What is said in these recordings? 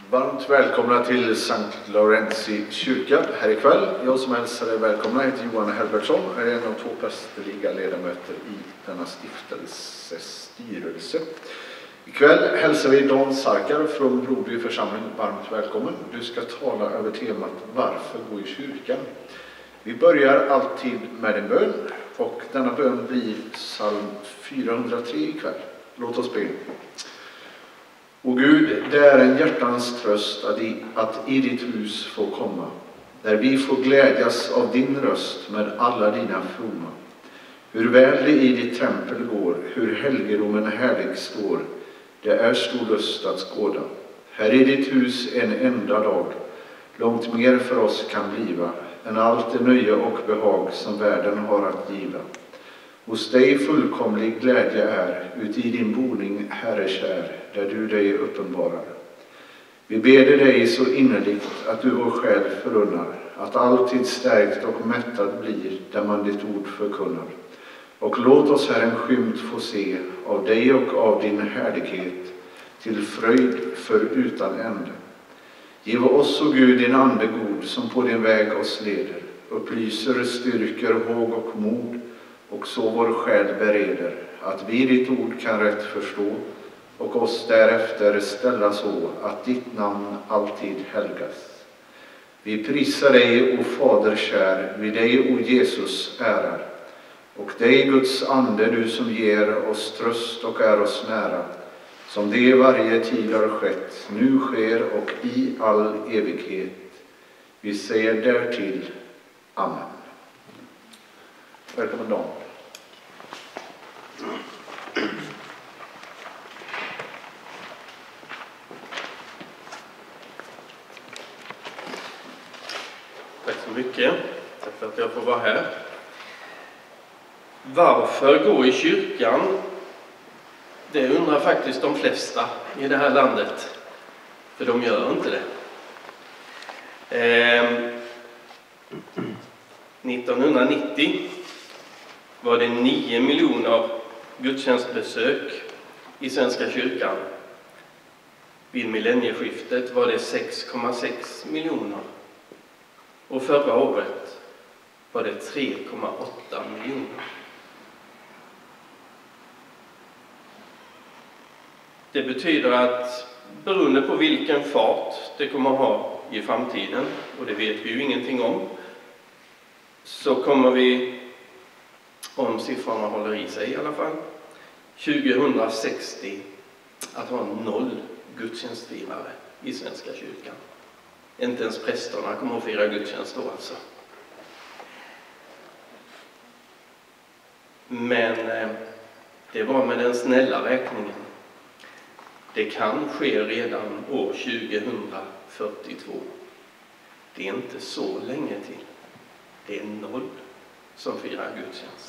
Varmt välkomna till Sankt Laurentii kyrka här ikväll. Jag som hälsar er välkomna heter Johan Herbertsson och är en av 2 prästerliga ledamöter i denna stiftelses styrelse. Ikväll hälsar vi Dan Sarkar från Broby församling varmt välkommen. Du ska tala över temat Varför gå i kyrkan? Vi börjar alltid med en bön och denna bön blir psalm 403 ikväll. Låt oss be. O Gud, det är en hjärtans tröst att i ditt hus få komma, där vi får glädjas av din röst med alla dina fromma. Hur väl det i ditt tempel går, hur helgedomen härlig står, det är stor lust att skåda. Här i ditt hus en enda dag, långt mer för oss kan bliva, än allt det nöje och behag som världen har att giva. Hos dig fullkomlig glädje är, ut i din boning, Herre kär, där du dig uppenbarar. Vi ber dig så innerligt att du vår själ förunnar, att alltid stärkt och mättad blir där man ditt ord förkunnar. Och låt oss här en skymt få se av dig och av din härlighet, till fröjd för utan ände. Giv oss, o Gud, din ande god, som på din väg oss leder, upplyser, styrker, håg och mod, och så vår själ bereder, att vi ditt ord kan rätt förstå, och oss därefter ställa så, att ditt namn alltid helgas. Vi prisar dig, o Fader kär, vid dig, o Jesus, ärar, och dig, Guds ande, du som ger oss tröst och är oss nära, som det varje tid har skett, nu sker och i all evighet. Vi säger därtill Amen. Välkommen Dan. Tack så mycket. Tack för att jag får vara här. Varför gå i kyrkan? Det undrar faktiskt de flesta i det här landet. För de gör inte det. 1990 var det 9 miljoner gudstjänstbesök i Svenska kyrkan. Vid millennieskiftet var det 6,6 miljoner. Och förra året var det 3,8 miljoner. Det betyder att beroende på vilken fart det kommer att ha i framtiden, och det vet vi ju ingenting om, så kommer vi, om siffrorna håller i sig i alla fall, 2060 att ha 0 gudstjänstfirare i Svenska kyrkan. Inte ens prästerna kommer att fira gudstjänst då alltså. Men det var med den snälla räkningen. Det kan ske redan år 2042. Det är inte så länge till. Det är 0 som firar gudstjänst.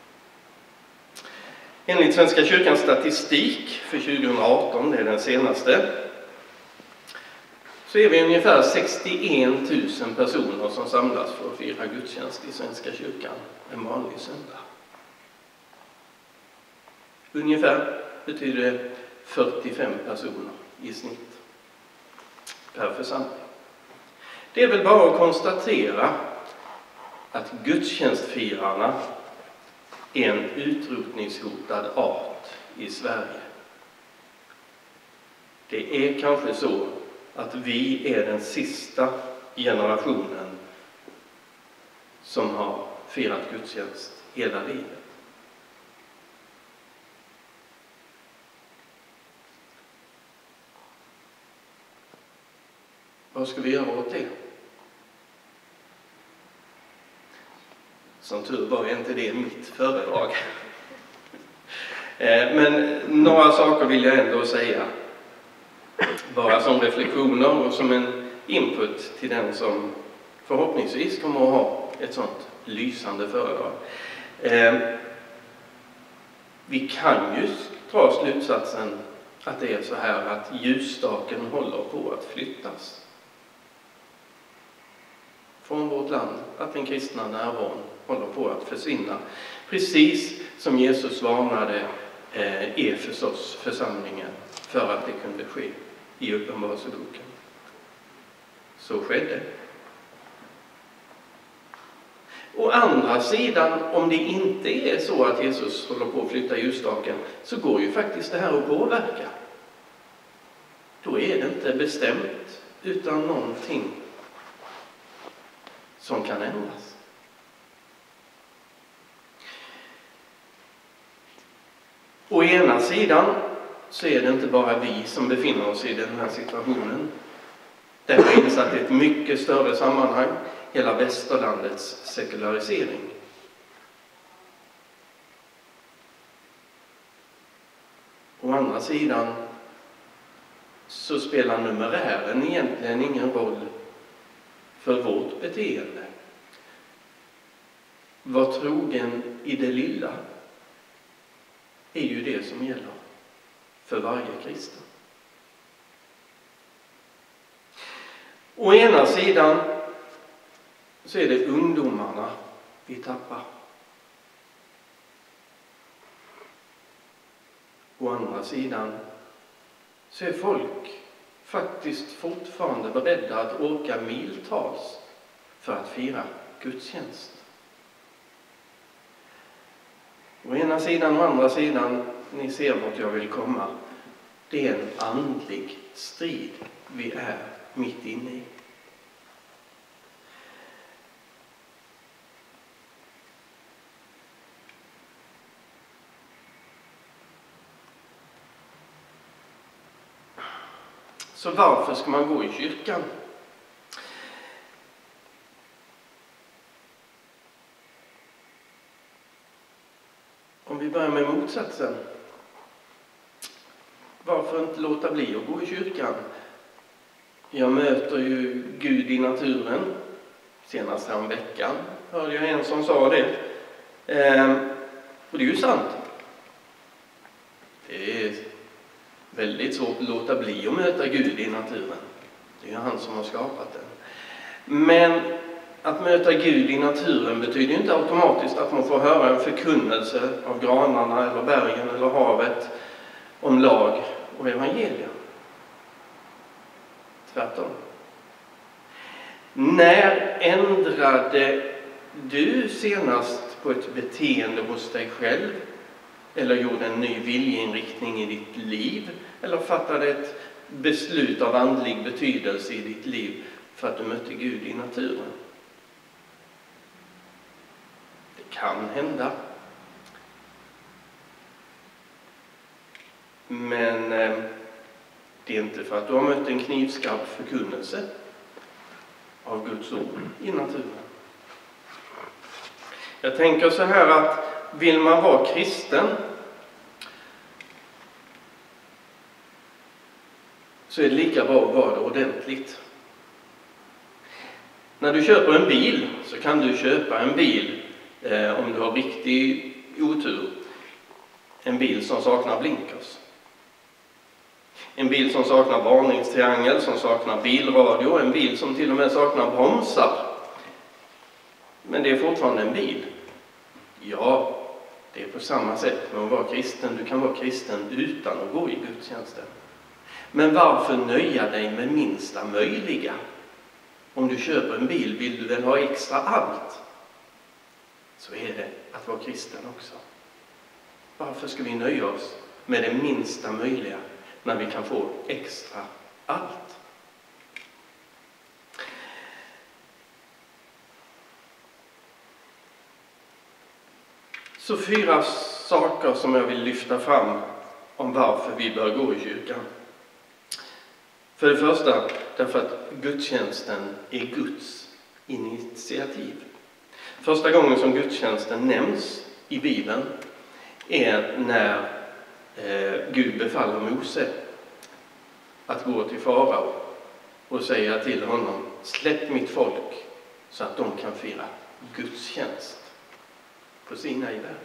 Enligt Svenska kyrkans statistik för 2018, det är den senaste, så är vi ungefär 61 000 personer som samlas för att fira gudstjänst i Svenska kyrkan en vanlig söndag. Ungefär betyder det 45 personer i snitt per församling. Det är väl bara att konstatera att gudstjänstfirarna är en utrotningshotad art i Sverige. Det är kanske så att vi är den sista generationen som har firat gudstjänst hela livet. Vad ska vi göra åt det? Som tur var är inte det mitt föredrag. Men några saker vill jag ändå säga. Bara som reflektioner och som en input till den som förhoppningsvis kommer att ha ett sånt lysande föredrag. Vi kan ju dra slutsatsen att det är så här att ljusstaken håller på att flyttas från vårt land, att den kristna närvaron håller på att försvinna. Precis som Jesus varnade Efesos församlingen för att det kunde ske i Uppenbarelseboken. Så skedde. Å andra sidan, om det inte är så att Jesus håller på att flytta ljusstaken, så går ju faktiskt det här att påverka. Då är det inte bestämt, utan någonting som kan ändras. Å ena sidan så är det inte bara vi som befinner oss i den här situationen. Det finns att ett mycket större sammanhang, hela västerlandets sekularisering. Å andra sidan så spelar numerären egentligen ingen roll för vårt beteende. Var trogen i det lilla är ju det som gäller för varje kristen. Å ena sidan så är det ungdomarna vi tappar. Å andra sidan så är folk faktiskt fortfarande beredda att åka miltals för att fira gudstjänst. Å ena sidan och andra sidan, ni ser vart jag vill komma. Det är en andlig strid vi är mitt inne i. Så varför ska man gå i kyrkan? Om vi börjar med motsatsen. Varför inte låta bli att gå i kyrkan? Jag möter ju Gud i naturen. Senast här veckan hörde jag en som sa det. Och det är ju sant. Det är väldigt svårt att låta bli att möta Gud i naturen. Det är ju han som har skapat den. Men att möta Gud i naturen betyder inte automatiskt att man får höra en förkunnelse av granarna eller bergen eller havet om lag och evangelium. Tvärtom. När ändrade du senast på ett beteende hos dig själv? Eller gjorde en ny viljeinriktning i ditt liv? Eller fattade ett beslut av andlig betydelse i ditt liv för att du mötte Gud i naturen? Det kan hända. Men det är inte för att du har mött en knivskarp förkunnelse av Guds ord i naturen. Jag tänker så här att vill man vara kristen så är det lika bra att vara det ordentligt. När du köper en bil så kan du köpa en bil, om du har riktig otur, en bil som saknar blinkers. En bil som saknar varningstriangel, som saknar bilradio, en bil som till och med saknar bromsar. Men det är fortfarande en bil. Ja, det är på samma sätt med att vara kristen. Du kan vara kristen utan att gå i gudstjänsten. Men varför nöja dig med minsta möjliga? Om du köper en bil vill du väl ha extra allt? Så är det att vara kristen också. Varför ska vi nöja oss med det minsta möjliga när vi kan få extra allt? Så 4 saker som jag vill lyfta fram om varför vi bör gå i kyrkan. För det första, därför att gudstjänsten är Guds initiativ. Första gången som gudstjänsten nämns i Bibeln är när Gud befaller Mose att gå till farao och säga till honom: släpp mitt folk så att de kan fira gudstjänst på Sinai berg.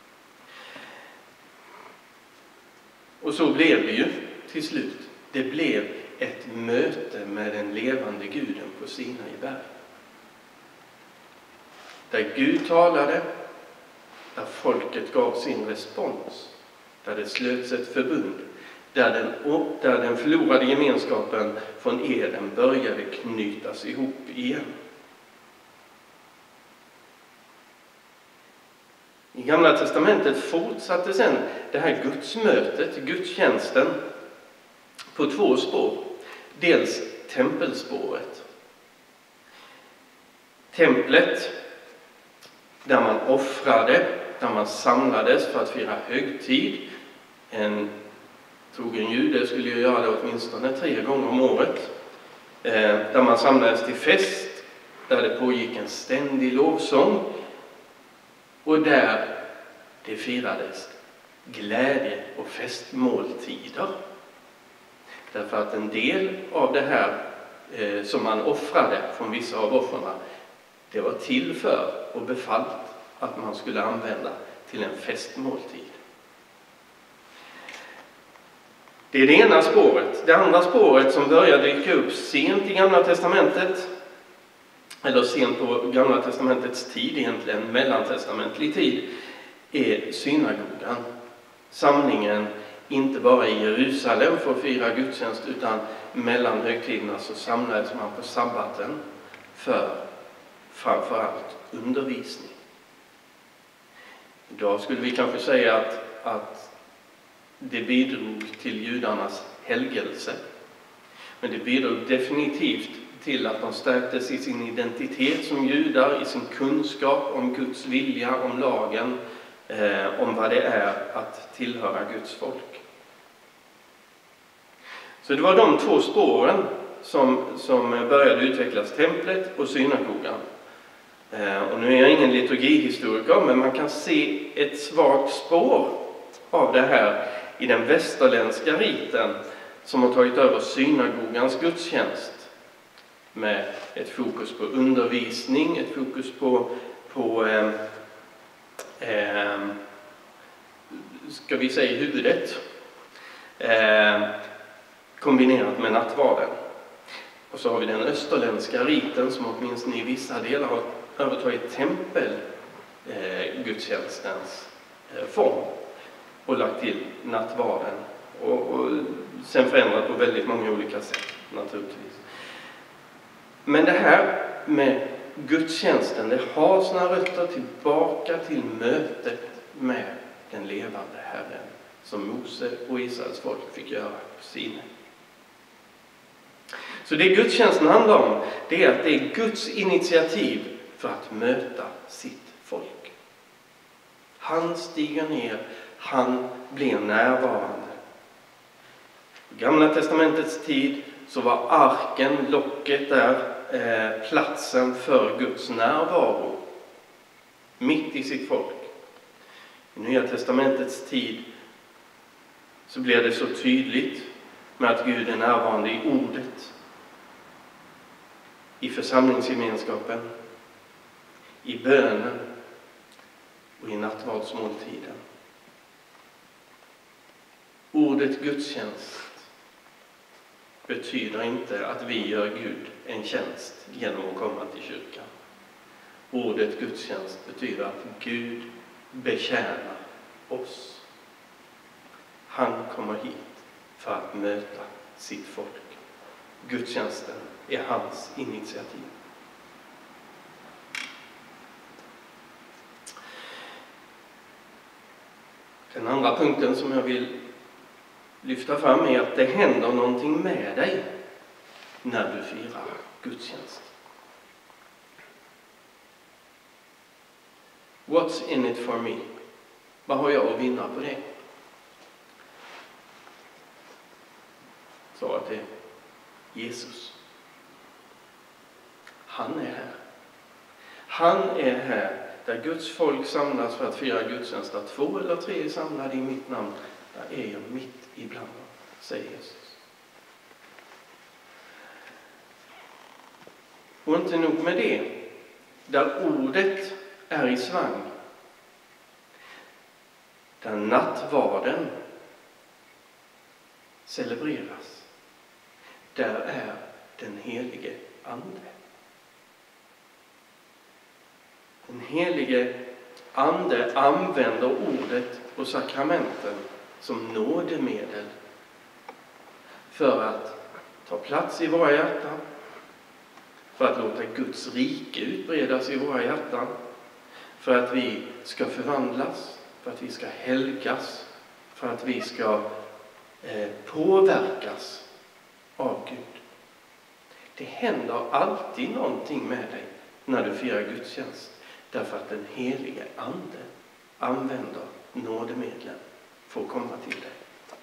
Och så blev det ju till slut. Det blev ett möte med den levande guden på Sinai berg. Där Gud talade, där folket gav sin respons, där det slöts ett förbund, där den förlorade gemenskapen från Eden började knytas ihop igen. I Gamla testamentet fortsatte sedan det här gudsmötet, gudstjänsten, på 2 spår. Dels tempelspåret. Templet, där man offrade, där man samlades för att fira högtid. En trogen jude skulle ju göra det åtminstone 3 gånger om året. Där man samlades till fest, där det pågick en ständig lovsång. Och där det firades glädje och festmåltider. Därför att en del av det här som man offrade från vissa av offren, det var till för och befallt att man skulle använda till en festmåltid. Det är det ena spåret. Det andra spåret som börjar dyka upp sent i Gamla testamentet, eller sent på Gamla testamentets tid egentligen, mellantestamentlig tid, är synagogan. Samlingen inte bara i Jerusalem för att fira gudstjänst, utan mellan högtiderna så samlades man på sabbaten för framförallt undervisning. Idag skulle vi kanske säga att det bidrog till judarnas helgelse. Men det bidrog definitivt till att de stärktes i sin identitet som judar, i sin kunskap om Guds vilja, om lagen, om vad det är att tillhöra Guds folk. Så det var de 2 spåren som började utvecklas, templet och synagogan. Och nu är jag ingen liturgihistoriker, men man kan se ett svagt spår av det här i den västerländska riten som har tagit över synagogans gudstjänst, med ett fokus på undervisning, ett fokus på ska vi säga huvudet, kombinerat med nattvarden. Och så har vi den österländska riten som åtminstone i vissa delar har övertagit tempelgudstjänstens form och lagt till nattvarden och sen förändrat på väldigt många olika sätt naturligtvis. Men det här med gudstjänsten, det har sina rötter tillbaka till mötet med den levande Herren som Mose och Israels folk fick göra på Sinai. Så det gudstjänsten handlar om, det är att det är Guds initiativ för att möta sitt folk. Han stiger ner, han blir närvarande. I Gamla testamentets tid så var arken, locket där, platsen för Guds närvaro mitt i sitt folk. I Nya testamentets tid så blir det så tydligt med att Gud är närvarande i ordet, i församlingsgemenskapen, i bönen och i nattvardsmåltiden. Ordet gudstjänst betyder inte att vi gör Gud en tjänst genom att komma till kyrkan. Ordet gudstjänst betyder att Gud betjänar oss. Han kommer hit för att möta sitt folk. Gudstjänsten är hans initiativ. Den andra punkten som jag vill lyfta fram är att det händer någonting med dig när du firar gudstjänst. What's in it for me? Vad har jag att vinna på det? Svaret är Jesus. Han är här. Han är här där Guds folk samlas för att fira gudstjänst. Där 2 eller 3 är samlade i mitt namn, där är jag mitt ibland dem, säger Jesus. Och inte nog med det, där ordet är i svang, där nattvarden celebreras, där är den helige ande. Den helige ande använder ordet och sakramenten som nådemedel för att ta plats i våra hjärtan, för att låta Guds rike utbredas i våra hjärtan, för att vi ska förvandlas, för att vi ska helgas, för att vi ska påverkas av Gud. Det händer alltid någonting med dig när du firar gudstjänst, därför att den helige ande använder nådemedlen för att komma till dig.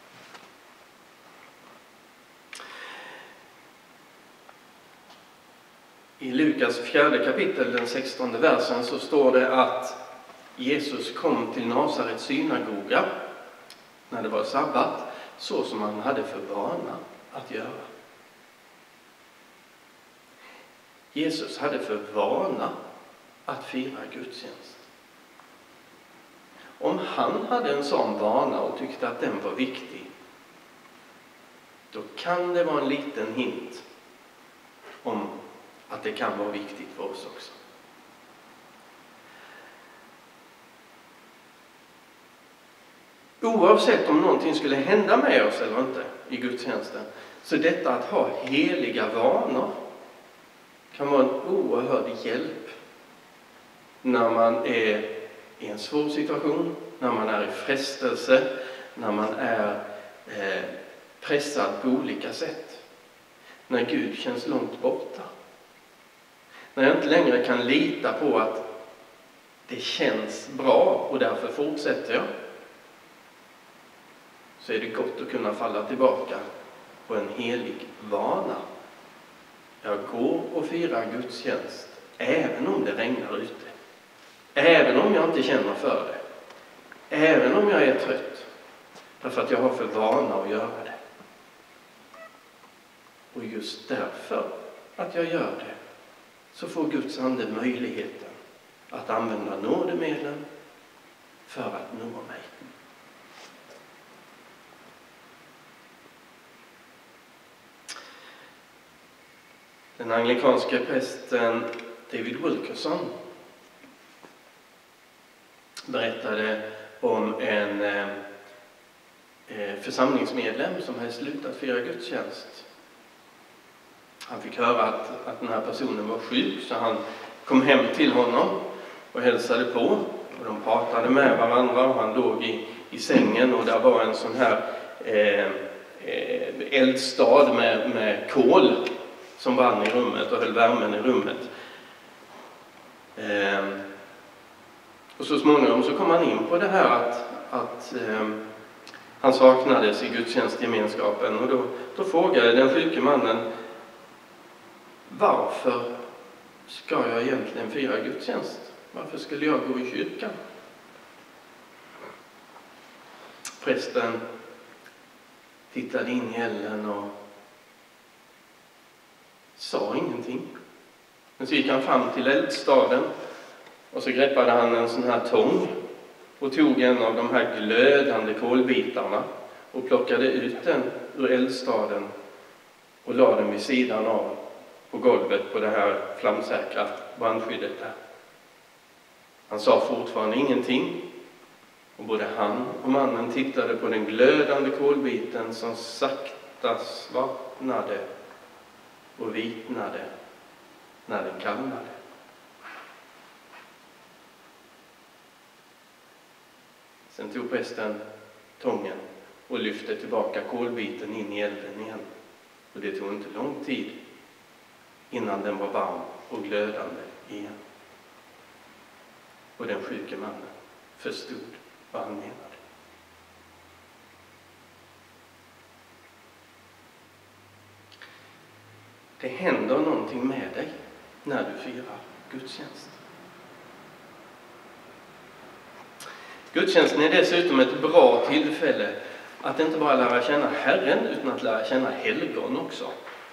I Lukas 4 kapitel, den 16 versen, så står det att Jesus kom till Nasarets synagoga när det var sabbat, så som han hade för vana att göra. Jesus hade för vana att fira gudstjänst. Om han hade en sån vana och tyckte att den var viktig, då kan det vara en liten hint om att det kan vara viktigt för oss också. Oavsett om någonting skulle hända med oss eller inte i gudstjänsten, så detta att ha heliga vanor kan vara en oerhörd hjälp när man är i en svår situation, när man är i frestelse, när man är pressad på olika sätt. När Gud känns långt borta. När jag inte längre kan lita på att det känns bra och därför fortsätter jag, så är det gott att kunna falla tillbaka på en helig vana. Jag går och firar gudstjänst även om det regnar ute. Även om jag inte känner för det. Även om jag är trött. Därför att jag har för vana att göra det. Och just därför att jag gör det, så får Guds ande möjligheten att använda nådemedlen för att nå mig. Den anglikanske prästen David Wilkerson berättade om en församlingsmedlem som hade slutat fira gudstjänst. Han fick höra att den här personen var sjuk, så han kom hem till honom och hälsade på. Och de pratade med varandra och han låg i sängen, och där var en sån här eldstad med kol som brann i rummet och höll värmen i rummet. Och så småningom så kom han in på det här att han saknades i gudstjänstgemenskapen, och då frågade den sjuke mannen: varför ska jag egentligen fira gudstjänst? Varför skulle jag gå i kyrkan? Prästen tittade in i elden och sa ingenting. Men så gick han fram till eldstaden och så greppade han en sån här tång och tog en av de här glödande kolbitarna och plockade ut den ur eldstaden och la den vid sidan av på golvet på det här flamsäkra brandskyddet där. Han sa fortfarande ingenting, och både han och mannen tittade på den glödande kolbiten som sakta svartnade och vitnade när den kallnade. Sen tog prästen tången och lyfte tillbaka kolbiten in i elden igen. Och det tog inte lång tid innan den var varm och glödande igen. Och den sjuke mannen förstod vad han menade. Det händer någonting med dig när du firar gudstjänst. Gudstjänsten är dessutom ett bra tillfälle att inte bara lära känna Herren, utan att lära känna helgon också.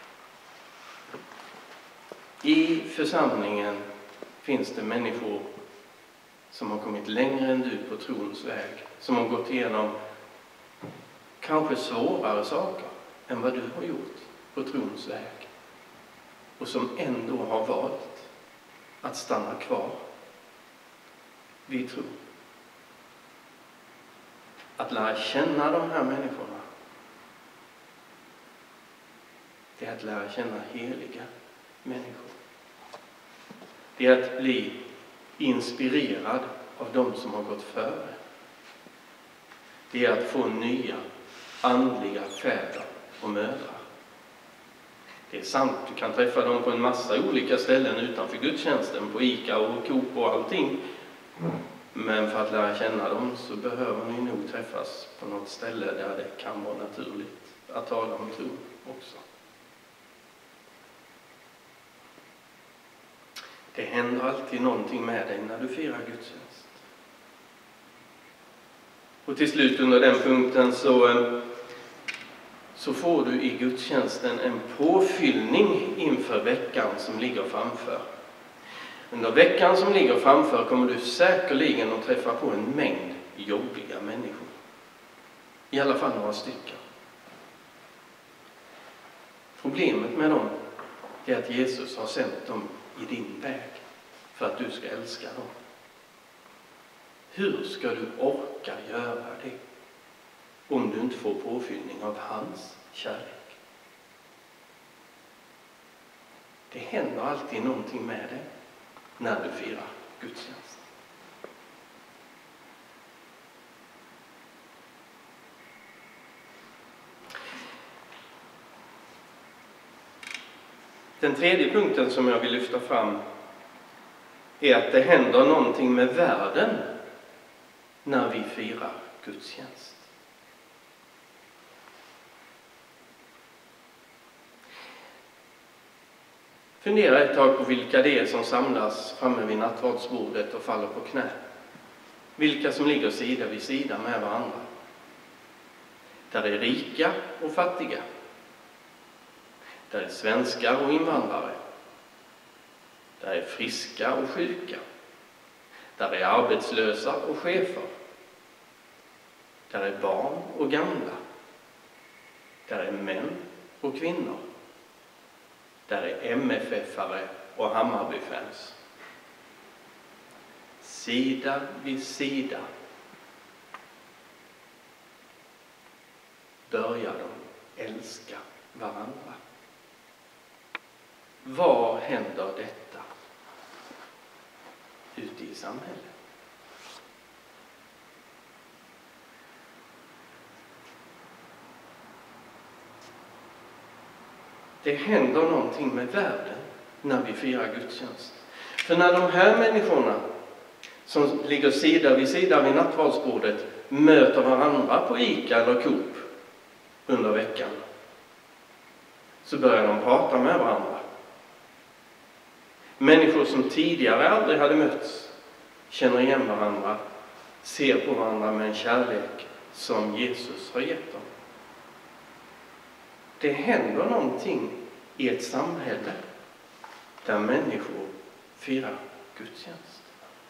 I församlingen finns det människor som har kommit längre än du på trons väg, som har gått igenom kanske svårare saker än vad du har gjort på trons väg, och som ändå har valt att stanna kvar vid tro. Att lära känna de här människorna det är att lära känna heliga människor. Det är att bli inspirerad av dem som har gått före. Det är att få nya andliga fäder och mödrar. Det är sant, du kan träffa dem på en massa olika ställen utanför gudstjänsten, på ICA och Coop och allting. Men för att lära känna dem så behöver ni nog träffas på något ställe där det kan vara naturligt att tala om tro också. Det händer alltid någonting med dig när du firar gudstjänst. Och till slut under den punkten så får du i gudstjänsten en påfyllning inför veckan som ligger framför. Under veckan som ligger framför kommer du säkerligen att träffa på en mängd jobbiga människor. I alla fall några stycken. Problemet med dem är att Jesus har sänt dem i din väg för att du ska älska dem. Hur ska du orka göra det om du inte får påfyllning av hans kärlek? Det händer alltid någonting med dig när du firar gudstjänst. Den tredje punkten som jag vill lyfta fram är att det händer någonting med världen när vi firar gudstjänst. Fundera ett tag på vilka det är som samlas framme vid nattvardsbordet och faller på knä. Vilka som ligger sida vid sida med varandra. Där är rika och fattiga. Där är svenskar och invandrare. Där är friska och sjuka. Där är arbetslösa och chefer. Där är barn och gamla. Där är män och kvinnor. Där är MFF-are och Hammarby-fans. Sida vid sida börjar de älska varandra. Var händer detta ute i samhället? Det händer någonting med världen när vi firar gudstjänst. För när de här människorna som ligger sida vid nattvardsbordet möter varandra på ICA eller Coop under veckan, så börjar de prata med varandra. Människor som tidigare aldrig hade mötts känner igen varandra, ser på varandra med en kärlek som Jesus har gett dem. Det händer någonting i ett samhälle där människor firar gudstjänst.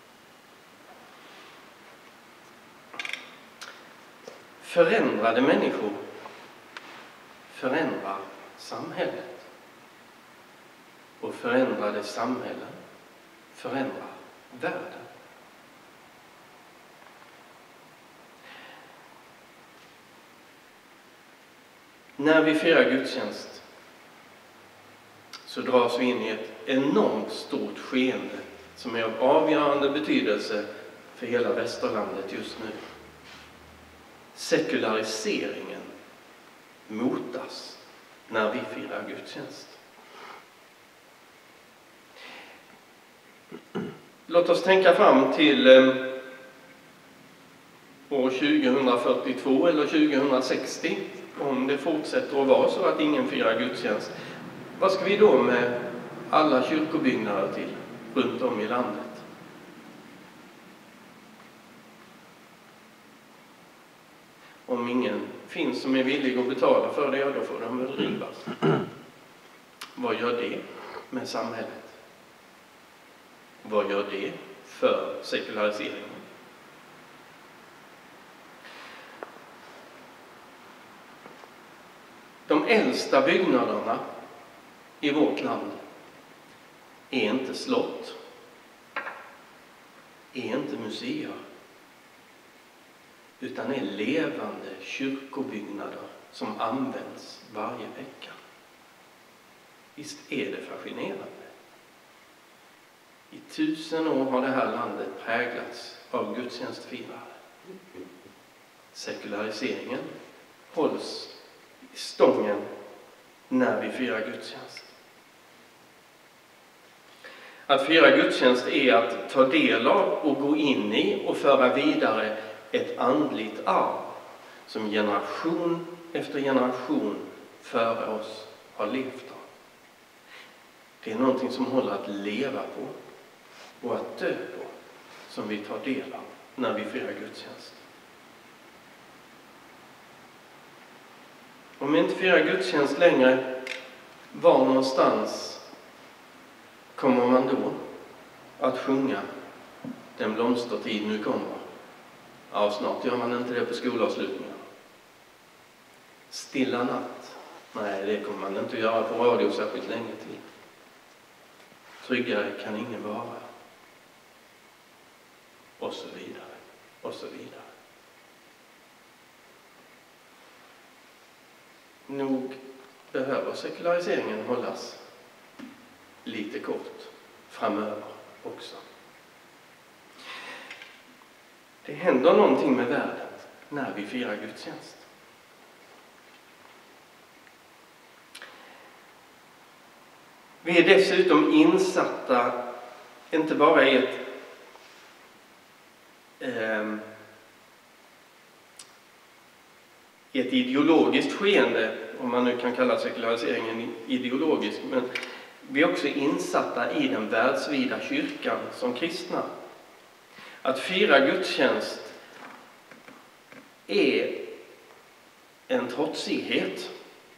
Förändrade människor förändrar samhället. Och förändrade samhällen förändrar världen. När vi firar gudstjänst så dras vi in i ett enormt stort skeende som är av avgörande betydelse för hela västerlandet just nu. Sekulariseringen motas när vi firar gudstjänst. Låt oss tänka fram till år 2042 eller 2060, om det fortsätter att vara så att ingen firar gudstjänst. Vad ska vi då med alla kyrkobyggnader till runt om i landet? Om ingen finns som är villig att betala för det, ja, då får de väl rivas. Vad gör det med samhället? Vad gör det för sekulariseringen? De äldsta byggnaderna i vårt land är inte slott, är inte museer, utan är levande kyrkobyggnader som används varje vecka. Visst är det fascinerande? I 1000 år har det här landet präglats av gudstjänstfirare. Sekulariseringen hålls i stången när vi firar gudstjänst. Att fira gudstjänst är att ta del av och gå in i och föra vidare ett andligt arv som generation efter generation före oss har levt av. Det är någonting som håller att leva på och att dö på, som vi tar del av när vi firar gudstjänst. Om vi inte firar gudstjänst längre, var någonstans kommer man då att sjunga Den blomstertid nu kommer? Ja, snart gör man inte det på skolavslutningar. Stilla natt? Nej, det kommer man inte att göra på radio särskilt länge till. Tryggare kan ingen vara. Och så vidare, och så vidare. Nog behöver sekulariseringen hållas lite kort framöver också. Det händer någonting med världen när vi firar gudstjänst. Vi är dessutom insatta inte bara i ett ideologiskt skeende, om man nu kan kalla sekulariseringen ideologisk, men vi är också insatta i den världsvida kyrkan som kristna. Att fira gudstjänst är en trotsighet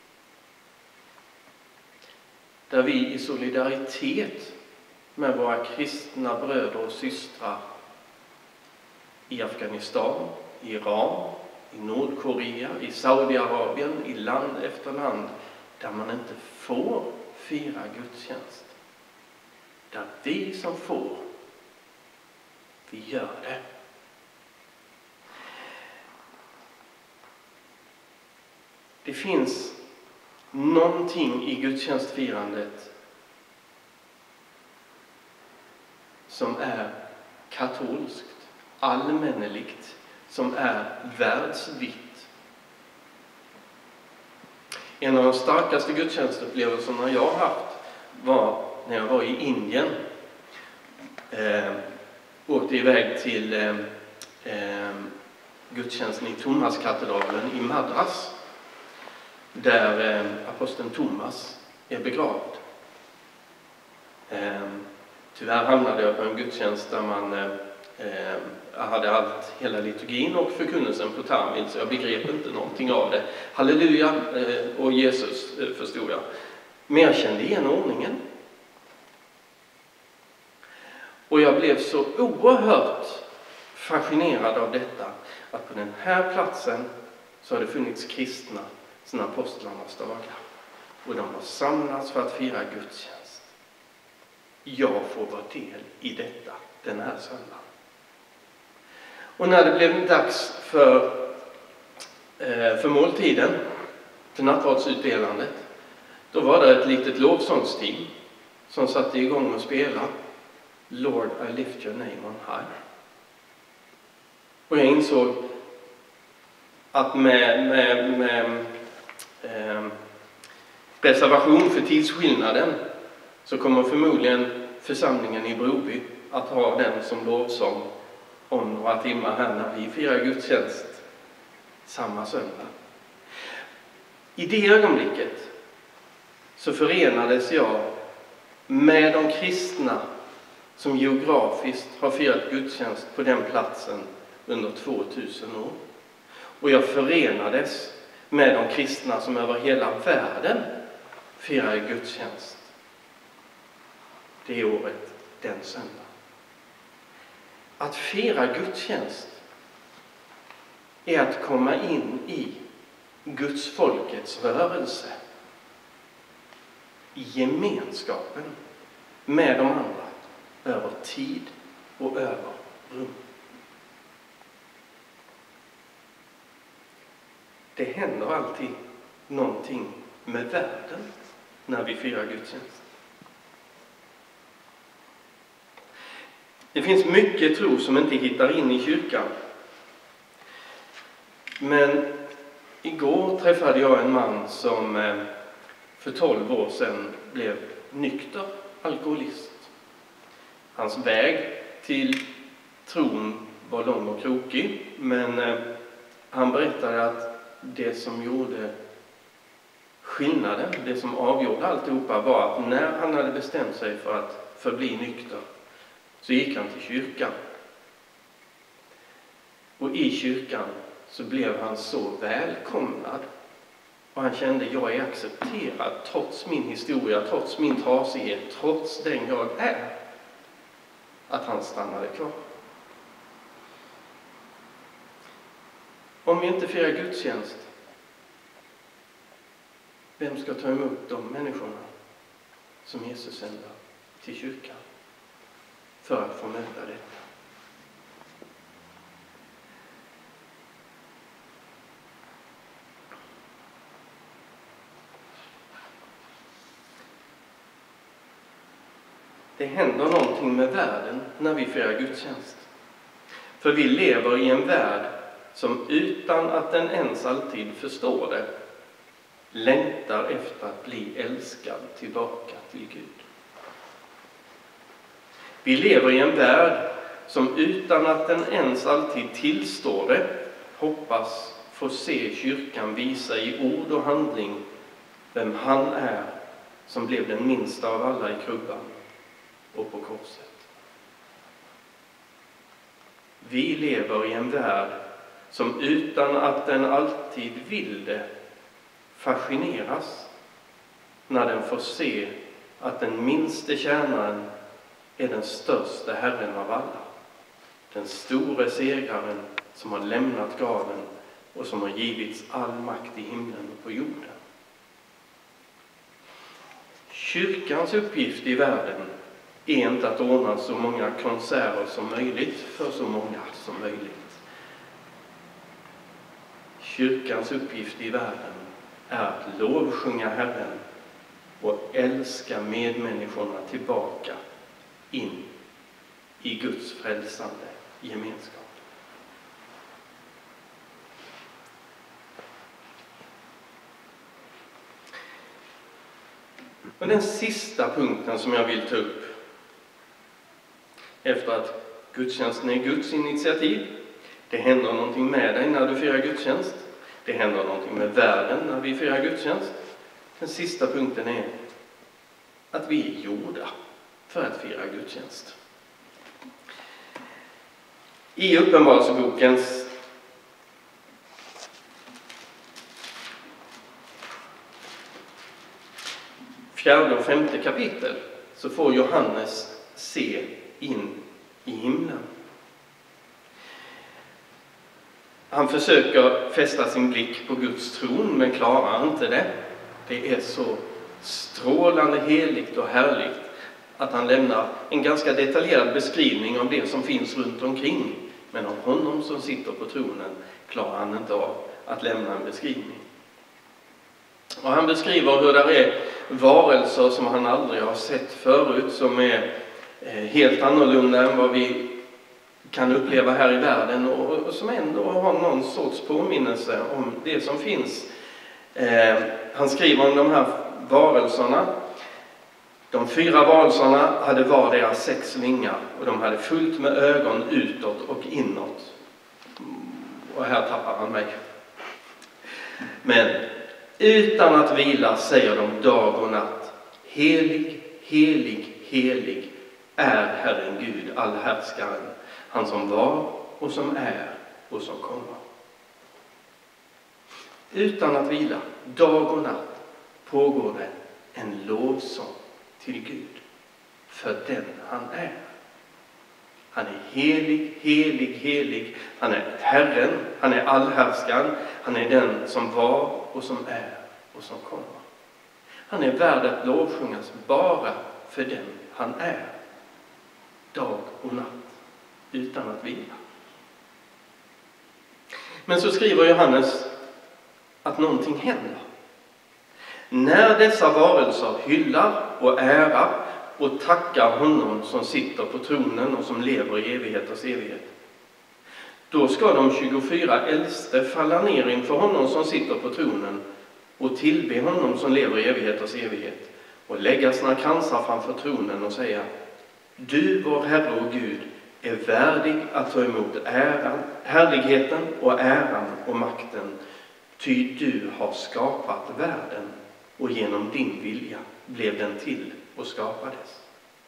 där vi i solidaritet med våra kristna bröder och systrar i Afghanistan, i Iran, i Nordkorea, i Saudiarabien, i land efter land där man inte får fira gudstjänst. Där vi som får, vi gör det. Det finns någonting i gudstjänstfirandet som är katolskt, allmänneligt, som är världsvitt. En av de starkaste gudstjänstupplevelserna jag har haft var när jag var i Indien. Åkte iväg till gudstjänsten i Thomaskatedralen i Madras, där aposteln Thomas är begravd. Tyvärr hamnade jag på en gudstjänst där man hade hela liturgin och förkunnelsen på tamil, så jag begrep inte någonting av det. Halleluja och Jesus förstod jag. Men jag kände igen ordningen. Och jag blev så oerhört fascinerad av detta, att på den här platsen så har det funnits kristna sedan apostlarnas dagar. Och de har samlats för att fira gudstjänst. Jag får vara del i detta den här söndagen. Och när det blev dags för måltiden, för nattvardsutdelandet, då var det ett litet lovsångsteam som satte igång och spelade Lord, I lift your name on high. Och jag insåg att med reservation för tidsskillnaden så kommer förmodligen församlingen i Broby att ha den som lovsång om några timmar här när vi firar gudstjänst samma söndag. I det ögonblicket så förenades jag med de kristna som geografiskt har firat gudstjänst på den platsen under 2000 år. Och jag förenades med de kristna som över hela världen firar gudstjänst det året, den söndagen. Att fira gudstjänst är att komma in i Guds folkets rörelse, i gemenskapen med de andra över tid och över rum. Det händer alltid någonting med världen när vi firar gudstjänst. Det finns mycket tro som inte hittar in i kyrkan. Men igår träffade jag en man som för 12 år sedan blev nykter alkoholist. Hans väg till tron var lång och krokig, men han berättade att det som gjorde skillnaden, det som avgjorde alltihopa, var att när han hade bestämt sig för att förbli nykter så gick han till kyrkan. Och i kyrkan så blev han så välkomnad. Och han kände, jag är accepterad trots min historia, trots min trasighet, trots den jag är. Att han stannade kvar. Om vi inte firar gudstjänst, vem ska ta emot de människorna som Jesus sänder till kyrkan för att få möta detta? Det händer någonting med världen när vi firar gudstjänst. För vi lever i en värld som utan att den ens alltid förstår det längtar efter att bli älskad tillbaka till Gud. Vi lever i en värld som utan att den ens alltid tillstår det hoppas få se kyrkan visa i ord och handling vem han är som blev den minsta av alla i krubban och på korset. Vi lever i en värld som utan att den alltid vill det fascineras när den får se att den minste tjänaren är den största Herren av alla. Den store segraren som har lämnat graven och som har givits all makt i himlen och på jorden. Kyrkans uppgift i världen är inte att ordna så många konserter som möjligt för så många som möjligt. Kyrkans uppgift i världen är att lovsjunga Herren och älska medmänniskorna tillbaka in i Guds frälsande gemenskap. Och den sista punkten som jag vill ta upp, efter att gudstjänsten är Guds initiativ, det händer någonting med dig när du firar gudstjänst. Det händer någonting med världen när vi firar gudstjänst. Den sista punkten är att vi är gjorda för att fira gudstjänst. I Uppenbarelsebokens 4:e och 5:e kapitel så får Johannes se in i himlen. Han försöker fästa sin blick på Guds tron men klarar inte det. Det är så strålande heligt och härligt att han lämnar en ganska detaljerad beskrivning av det som finns runt omkring. Men av honom som sitter på tronen klarar han inte av att lämna en beskrivning. Och han beskriver hur det är varelser som han aldrig har sett förut, som är helt annorlunda än vad vi kan uppleva här i världen och som ändå har någon sorts påminnelse om det som finns. Han skriver om de här varelserna. De 4 varelserna hade var deras 6 vingar och de hade fullt med ögon utåt och inåt. Och här tappar han mig. Men utan att vila säger de dag och natt: helig, helig, helig är Herren Gud, allhärskaren, han som var och som är och som kommer. Utan att vila, dag och natt, pågår det en lovsång till Gud för den han är. Han är helig, helig, helig. Han är Herren, han är allhärskaren, han är den som var och som är och som kommer. Han är värd att lovsjungas bara för den han är. Dag och natt, utan att vila. Men så skriver Johannes att någonting händer. När dessa varelser hyllar och ärar och tackar honom som sitter på tronen och som lever i evigheters evighet, då ska de 24 äldste falla ner inför honom som sitter på tronen och tillbe honom som lever i evigheters evighet och lägga sina kransar framför tronen och säga: Du, vår Herre och Gud, är värdig att ta emot äran, härligheten och äran och makten, ty du har skapat världen och genom din vilja blev den till och skapades.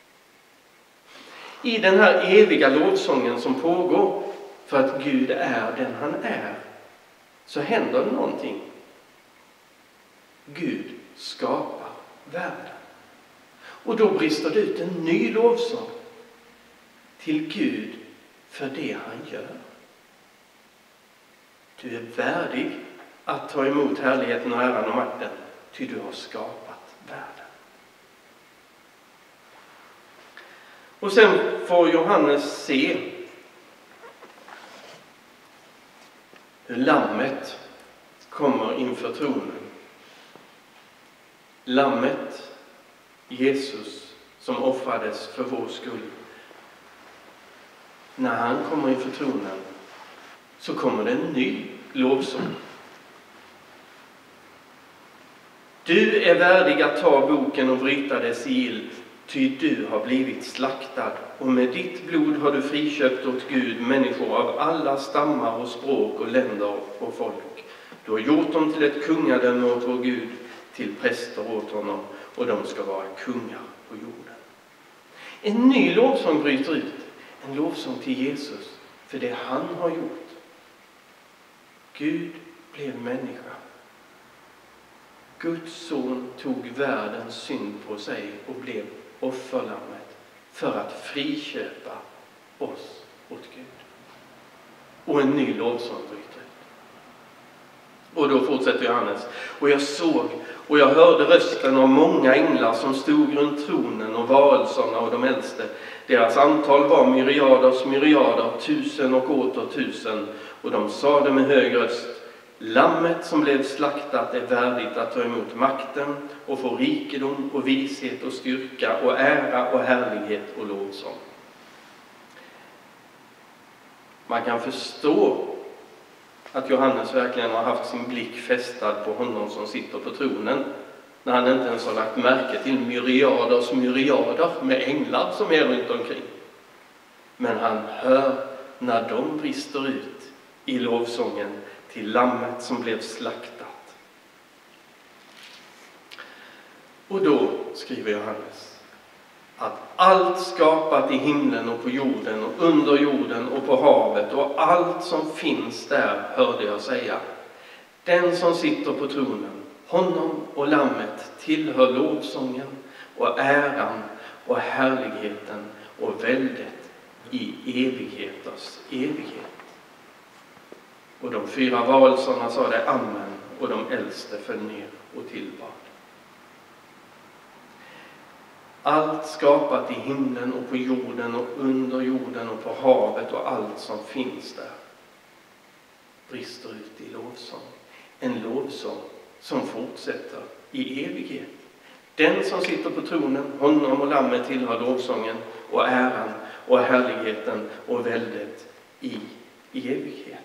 I den här eviga lovsången som pågår för att Gud är den han är, så händer det någonting. Gud skapar världen. Och då brister det ut en ny lovsång till Gud för det han gör. Du är värdig att ta emot härligheten och äran och makten, ty du har skapat världen. Och sen får Johannes se hur lammet kommer inför tronen. Lammet, Jesus, som offrades för vår skull. När han kommer inför tronen så kommer det en ny lovsång. Du är värdig att ta boken och bryta dess sigill, ty du har blivit slaktad, och med ditt blod har du friköpt åt Gud människor av alla stammar och språk och länder och folk. Du har gjort dem till ett kungadöme åt vår Gud, till präster åt honom, och de ska vara kungar på jorden. En ny lovsång bryter ut, en lovsång till Jesus för det han har gjort. Gud blev människa. Guds son tog världens synd på sig och blev offerlammet för att friköpa oss åt Gud. Och en ny lovsång bryter ut. Och då fortsätter Johannes: och jag såg och jag hörde rösten av många änglar som stod runt tronen och varelserna och de äldste. Deras antal var myriaders myriader, 1000 och åter 1000, och de sade med hög röst: Lammet som blev slaktat är värdigt att ta emot makten och få rikedom och vishet och styrka och ära och härlighet och lovsång. Man kan förstå att Johannes verkligen har haft sin blick fästad på honom som sitter på tronen, när han inte ens har lagt märke till myriaders myriader med änglar som är runt omkring. Men han hör när de brister ut i lovsången till lammet som blev slaktat. Och då skriver Johannes att allt skapat i himlen och på jorden och under jorden och på havet och allt som finns där, hörde jag säga: den som sitter på tronen, honom och lammet tillhör lovsången och äran och härligheten och väldet i evigheters evighet. Och de 4 varelserna sade amen, och de äldste föll ner och tillbad. Allt skapat i himlen och på jorden och under jorden och på havet och allt som finns där brister ut i lovsång. En lovsång som fortsätter i evighet. Den som sitter på tronen, honom och lammet tillhör lovsången och äran och härligheten och väldet i evighet.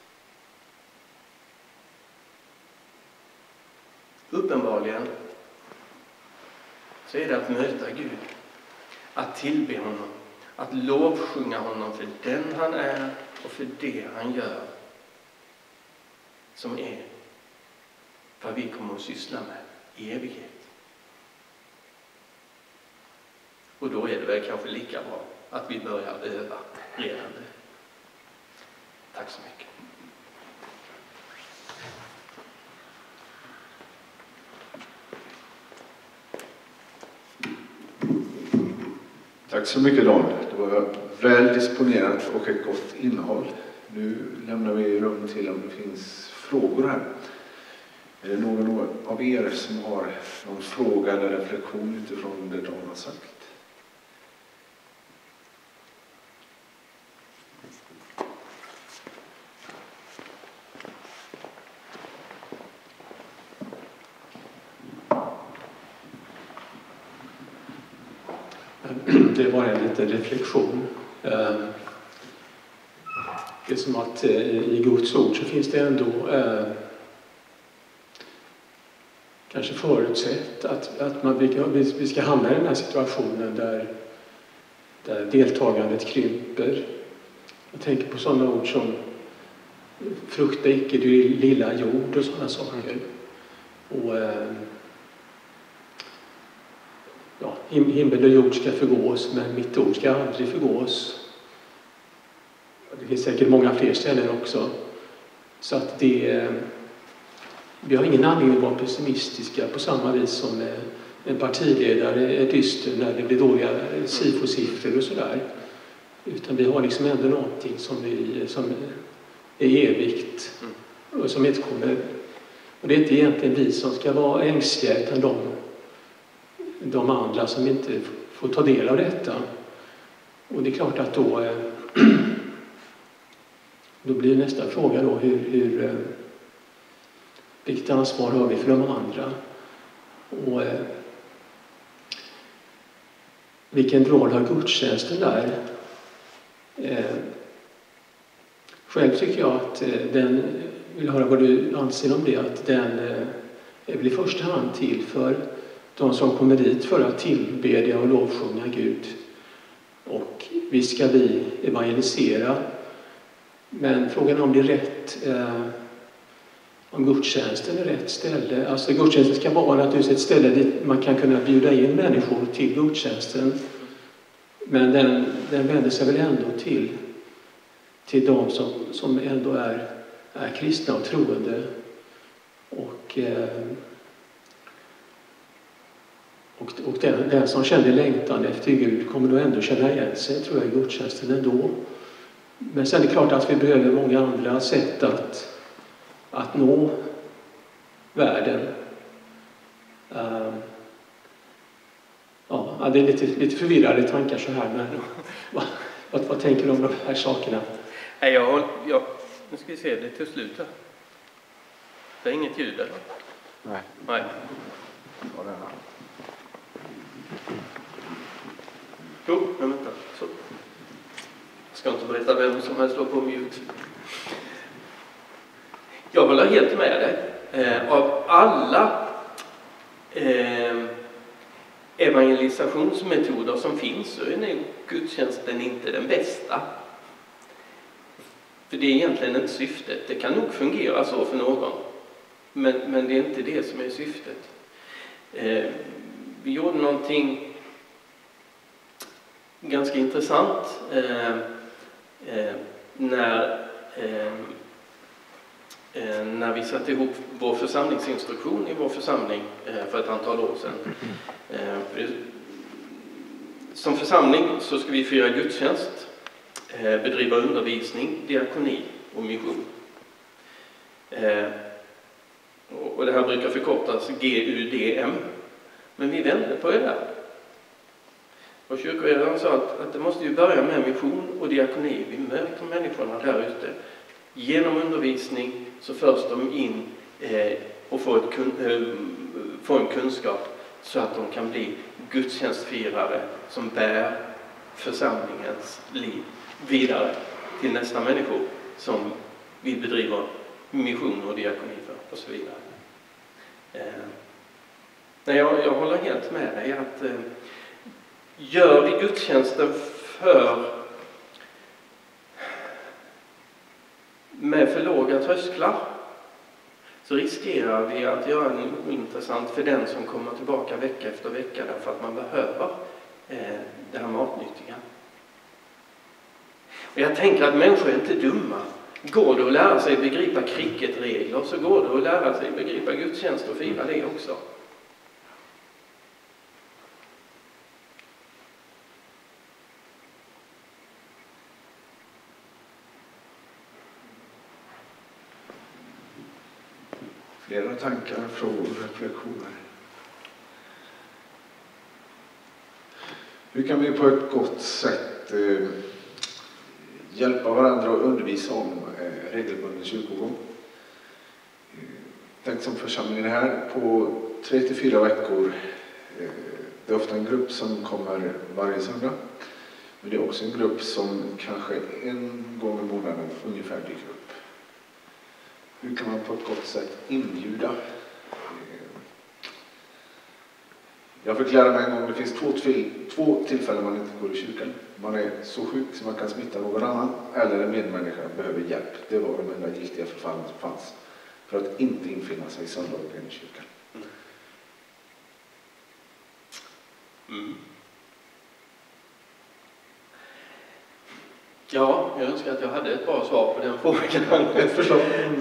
Uppenbarligen så är det att möta Gud, att tillbe honom, att lovsjunga honom för den han är och för det han gör, som är vad vi kommer att syssla med i evighet. Och då är det väl kanske lika bra att vi börjar öva redan nu. Tack så mycket. Tack så mycket, Dan. Det var väl disponerat och ett gott innehåll. Nu lämnar vi rum till om det finns frågor här. Är det någon av er som har någon fråga eller reflektion utifrån det Dan har sagt? Det var en liten reflektion. Det är som att i Guds ord så finns det ändå kanske förutsett att vi ska hamna i den här situationen där deltagandet krymper. Jag tänker på sådana ord som frukta icke du lilla jord och sådana saker. Och himmel och jord ska förgås, men mitt ord ska aldrig förgås. Det finns säkert många fler ställen också. Så att vi har ingen anledning att vara pessimistiska på samma vis som en partiledare är dyster när det blir dåliga SIFO-siffror och sådär. Utan vi har liksom ändå någonting som är evigt och som inte kommer. Och det är inte egentligen vi som ska vara ängsliga utan de andra som inte får ta del av detta. Och det är klart att då blir nästa fråga då vilket ansvar har vi för de andra? Och vilken roll har gudstjänsten där? Själv tycker jag att vill höra vad du anser om det, att den är väl i första hand till för de som kommer dit för att tillbedja och lovsjunga Gud. Och visst ska vi evangelisera, men frågan om det är rätt, om gudstjänsten är rätt ställe. Alltså gudstjänsten ska vara naturligtvis ett ställe dit man kan kunna bjuda in människor till gudstjänsten. Men den vänder sig väl ändå till de som ändå är kristna och troende. Och den som känner längtan efter Gud kommer då ändå känna igen sig, tror jag, i gudstjänsten ändå. Men sen är det klart att vi behöver många andra sätt att nå världen. Det är lite förvirrade tankar så här, men vad tänker du om de här sakerna? Nu ska vi se, det till slut här. Det är inget ljud eller? Nej. Ja, men vänta. Så. Jag ska inte berätta vem som helst slår på mute. Jag håller helt med dig. Av alla evangelisationsmetoder som finns så är nog gudstjänsten inte den bästa. För det är egentligen inte syftet. Det kan nog fungera så för någon. Men det är inte det som är syftet. Vi gjorde någonting ganska intressant när vi satte ihop vår församlingsinstruktion i vår församling för ett antal år sedan. Som församling så ska vi fira gudstjänst, bedriva undervisning, diakoni och mission. Och det här brukar förkortas GUDM. Men vi vände på det där. Och kyrkoledaren sa att det måste ju börja med mission och diakoni. Vi möter människorna där ute. Genom undervisning så förs de in och får en kunskap så att de kan bli gudstjänstfirare som bär församlingens liv vidare till nästa människor som vi bedriver mission och diakoni för och så vidare. Jag håller helt med dig att gör vi gudstjänsten med för låga trösklar så riskerar vi att göra den ointressant för den som kommer tillbaka vecka efter vecka därför att man behöver det här matnyttiga. Och jag tänker att människor är inte dumma. Går det att lära sig begripa cricketregler så går det att lära sig begripa gudstjänst och fira det också. Flera tankar, frågor, reflektioner. Hur kan vi på ett gott sätt hjälpa varandra och undervisa om regelbunden kyrkogång? Tänk som församlingen här på 3-4 veckor. Det Det är ofta en grupp som kommer varje söndag. Men det är också en grupp som kanske en gång i månaden ungefär dyker upp. Hur kan man på ett gott sätt inbjuda? Jag fick lära mig en gång, det finns två tillfällen man inte går i kyrkan. Man är så sjuk som man kan smitta någon annan, eller en medmänniska behöver hjälp. Det var de enda giltiga förfallen som fanns för att inte infinna sig söndagligen i kyrkan. Ja, jag önskar att jag hade ett bra svar på den frågan. Ett förslag?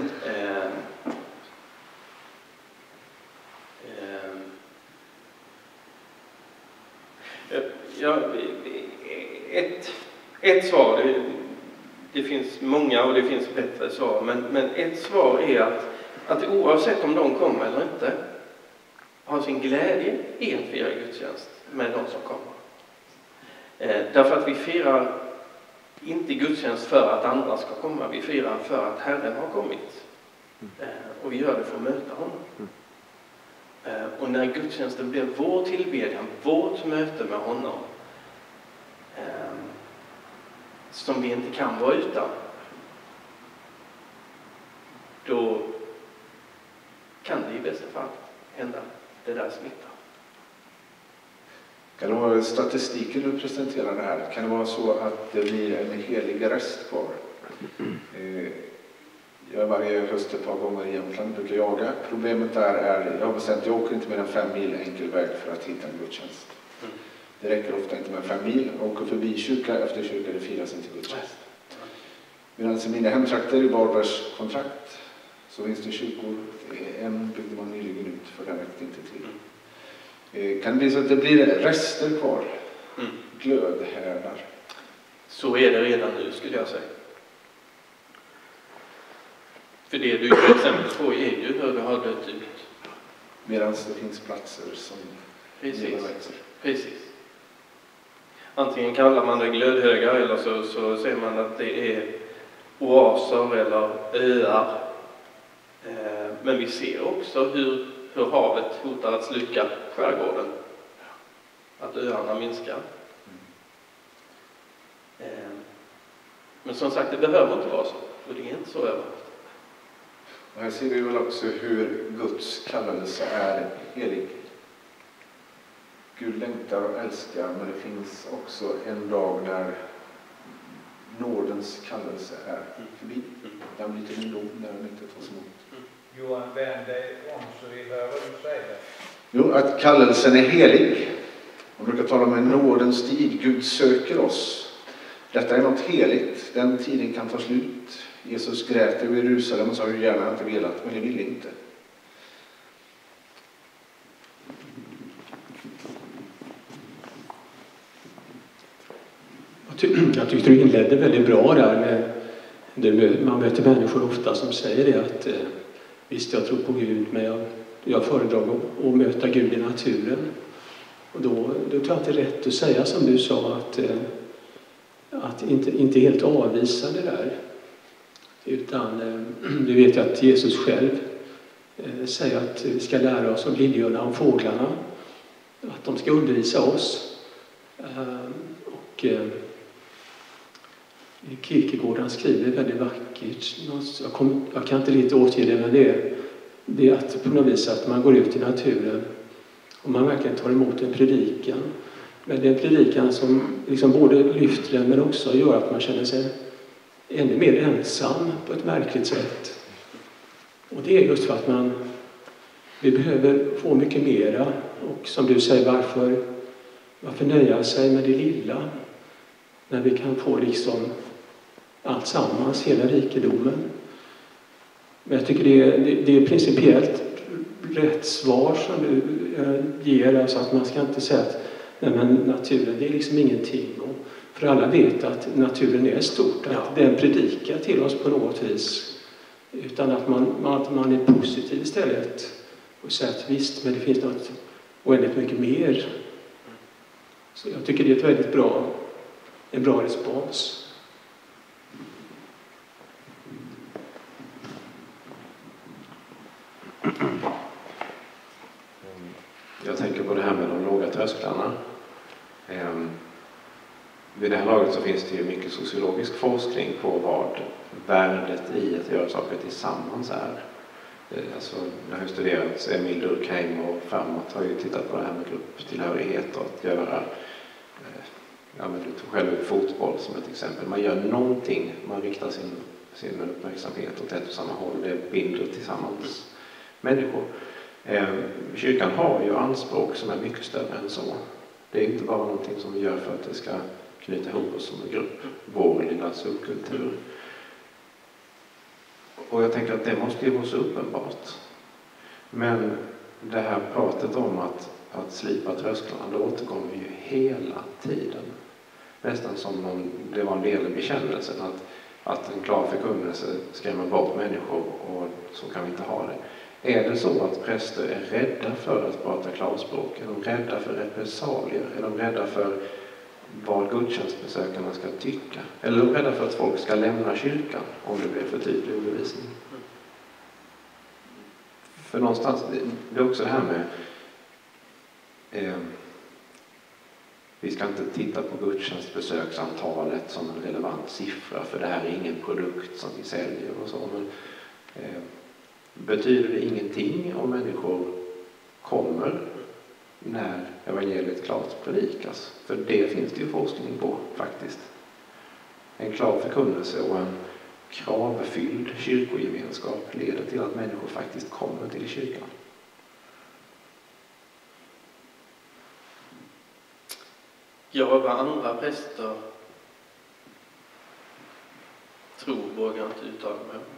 Ett svar, det finns många och det finns bättre svar, men ett svar är att oavsett om de kommer eller inte, har sin glädje i att fira gudstjänst med de som kommer. Därför att vi firar inte gudstjänst för att andra ska komma, vi firar för att Herren har kommit. Och vi gör det för att möta honom. Och när gudstjänsten blir vår tillbedjan, vårt möte med honom, som vi inte kan vara utan, då kan det i bästa fall hända det där smittar. Kan det vara statistiken du presenterar det här? Kan det vara så att det blir en helig rest kvar? Jag varje höst ett par gånger i Jämtland brukar jaga. Problemet där är, jag har bestämt att jag åker inte mer än 5 mil enkel väg för att hitta en gudstjänst. Det räcker ofta inte med 5 mil. Jag åker förbi kyrka efter kyrka, det firas inte gudstjänst. Medan i mina hemtrakter i Varbergs kontrakt så finns det kyrkor. En byggde man nyligen ut för den räckte inte till. Kan det bli så att det blir rester kvar? Glödhärdar? Så är det redan nu, skulle jag säga. För det du ger exempel på är ju hur det har dött ut. Medan det finns platser som Precis. Antingen kallar man det glödhögar eller så säger man att det är oaser eller öar. Men vi ser också hur havet hotar att sluka skärgården. Att öarna minskar. Men som sagt, det behöver inte vara så. Och det är inte så överallt. Och här ser vi väl också hur Guds kallelse är helig. Gud längtar och älskar, men det finns också en dag när nådens kallelse är förbi. Den blir till en dom när den inte tas emot. Johan, vänd dig om så vi hör vad du säger. Jo, att kallelsen är helig. Man brukar tala om en nådens tid. Gud söker oss. Detta är något heligt. Den tiden kan ta slut. Jesus grät över Jerusalem och sa hur gärna inte velat, men det ville inte. Jag tyckte du inledde väldigt bra där med, man möter människor ofta som säger det att visst, jag tror på Gud, men jag föredrar att möta Gud i naturen. Och då tror jag att det är rätt att säga som du sa, att inte helt avvisa det där. Utan du vet ju att Jesus själv säger att vi ska lära oss om liljorna och fåglarna. Att de ska undervisa oss. Och Kierkegaard, han skriver väldigt vackert. Jag kan inte lite återge det, men det är att på något vis att man går ut i naturen och man verkligen tar emot en predikan. Men det är en predikan som liksom både lyfter den men också gör att man känner sig ännu mer ensam på ett märkligt sätt. Och det är just för att vi behöver få mycket mera. Och som du säger, varför nöja sig med det lilla när vi kan få liksom allt sammans, hela rikedomen. Men jag tycker det är principiellt rätt svar som du ger. Alltså att man ska inte säga att nej, men naturen, det är liksom ingenting. För alla vet att naturen är stort, att den predikar till oss på något vis. Utan att man är positiv istället och säger att visst, men det finns något oändligt mycket mer. Så jag tycker det är en bra respons. Jag tänker på det här med de låga trösklarna. Vid det här laget så finns det ju mycket sociologisk forskning på vad värdet i att göra saker tillsammans är. Alltså, det har ju studerats, Emil Durkheim och Framåt har ju tittat på det här med grupptillhörighet och att göra, ja men du tog själv upp fotboll som ett exempel. Man gör någonting, man riktar sin uppmärksamhet åt ett och samma håll, det binder tillsammans människor. Kyrkan har ju anspråk som är mycket större än så. Det är inte bara någonting som vi gör för att det ska knyta ihop oss som en grupp, vår lilla subkultur. Och jag tänker att det måste ju vara så uppenbart. Men det här pratet om att slipa trösklarna, det återkommer ju hela tiden. Nästan som om det var en del i bekännelsen att en klar förkunnelse skrämmer bort människor och så kan vi inte ha det. Är det så att präster är rädda för att prata klarspråk? Är de rädda för repressalier? Är de rädda för vad gudstjänstbesökarna ska tycka? Eller är de rädda för att folk ska lämna kyrkan om det blir för tydlig undervisning? För någonstans, det är också det här med vi ska inte titta på gudstjänstbesöksantalet som en relevant siffra, för det här är ingen produkt som vi säljer och så. Men, betyder det ingenting om människor kommer när evangeliet klart predikas? För det finns det ju forskning på faktiskt. En klar förkunnelse och en kravfylld kyrkogemenskap leder till att människor faktiskt kommer till kyrkan. Ja, vad andra präster tror vågar jag inte uttala mig om.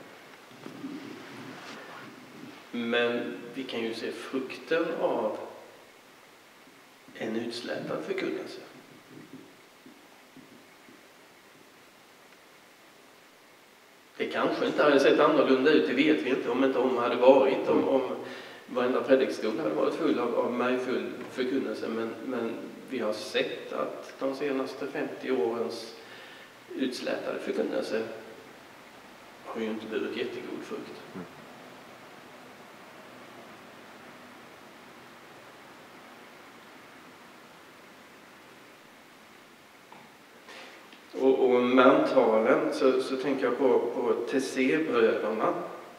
Men vi kan ju se frukten av en utslätad förkunnelse. Det kanske inte hade sett annorlunda ut, det vet vi inte, om inte om hade varit, om varenda predikstol hade varit full av majfull förkunnelse. Men vi har sett att de senaste 50 årens utslätade förkunnelse har ju inte burit jättegod frukt. Och mantalen så tänker jag på TC-bröderna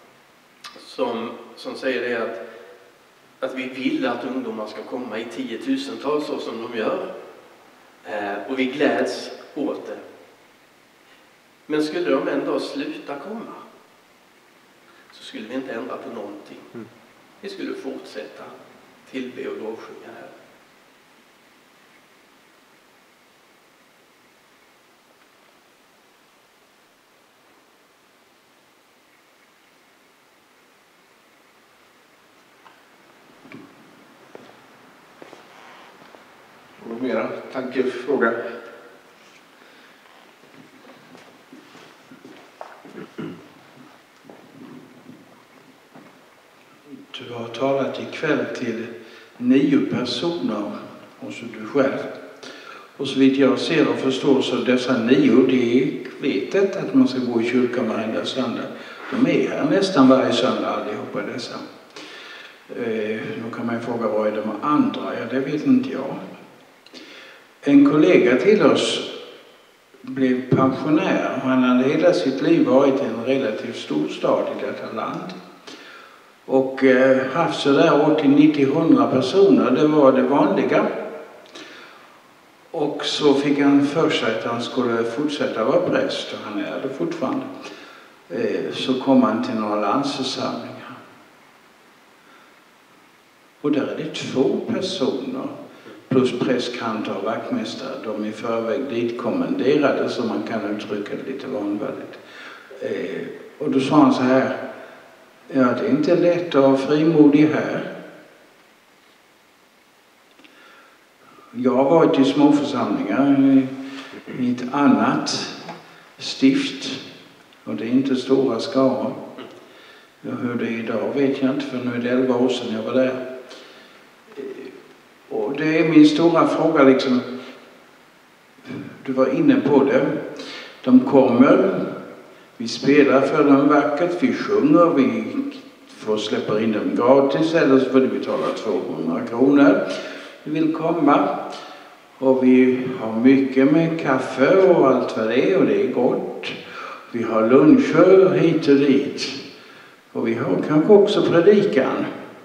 som säger det att vi vill att ungdomar ska komma i 10 000-tal så som de gör. Och vi gläds åt det. Men skulle de ändå sluta komma så skulle vi inte ändra på någonting. Vi skulle fortsätta tillbe och lovsjunga här. Någon mera tankefråga? Du har talat ikväll till 9 personer och så du själv. Och så vitt jag ser och förstår så dessa 9, de vet inte att man ska gå i kyrkan varenda söndag. De är här nästan varje söndag allihopa dessa. Då kan man ju fråga, vad är de andra? Ja, det vet inte jag. En kollega till oss blev pensionär. Han hade hela sitt liv varit i en relativt stor stad i detta land. Och haft sådär 80, 90, 100 personer. Det var det vanliga. Och så fick han för sig att han skulle fortsätta vara präst. Och han är det fortfarande. Så kom han till några landsförsamlingar. Och där är det 2 personer. Plus prästkantor och vaktmästare. De är i förväg ditkommenderade, så man kan uttrycka det lite vanvördigt. Och då sa han så här: ja, det är inte lätt att vara frimodig här. Jag har varit i småförsamlingar i ett annat stift. Och det är inte stora skaror. Hur det är idag vet jag inte, för nu är det 11 år sedan jag var där. Och det är min stora fråga liksom. Du var inne på det. De kommer. Vi spelar för dem vackert. Vi sjunger. Vi får släppa in dem gratis eller så får du betala 200 kronor. Vi vill komma och vi har mycket med kaffe och allt vad det är och det är gott. Vi har luncher hit och dit och vi har kanske också predikan.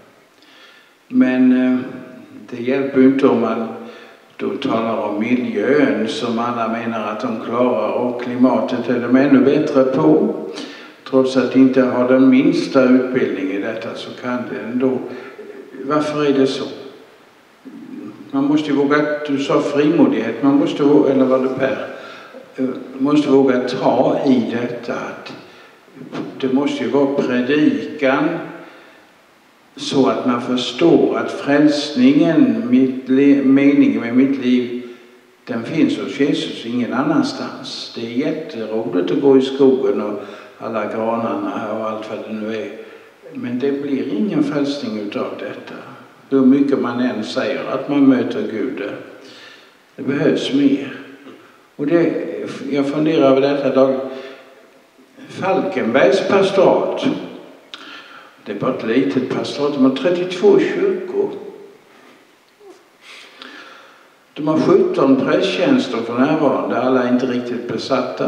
Men det hjälper inte om man då talar om miljön som alla menar att de klarar och klimatet är de ännu bättre på. Trots att de inte har den minsta utbildning i detta så kan det ändå. Varför är det så? Man måste våga, du sa frimodighet, man måste våga, eller vad det Per? Måste våga ta i detta. Det måste ju vara predikan så att man förstår att frälsningen, meningen med mitt liv, den finns hos Jesus, ingen annanstans. Det är jätteroligt att gå i skogen och alla granarna och allt vad det nu är. Men det blir ingen frälsning utav detta. Hur mycket man än säger att man möter Gud. Det behövs mer. Och jag funderar över detta dag. Falkenbergs pastorat. Det är bara ett litet pastorat. De har 32 kyrkor. De har 17 prästtjänster för närvarande. Alla är inte riktigt besatta.